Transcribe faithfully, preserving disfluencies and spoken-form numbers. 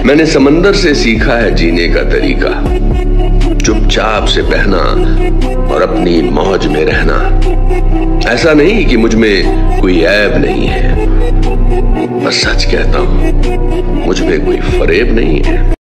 मैंने समंदर से सीखा है जीने का तरीका, चुपचाप से बहना और अपनी मौज में रहना। ऐसा नहीं कि मुझ में कोई ऐब नहीं है, बस सच कहता हूं, मुझ में कोई फरेब नहीं है।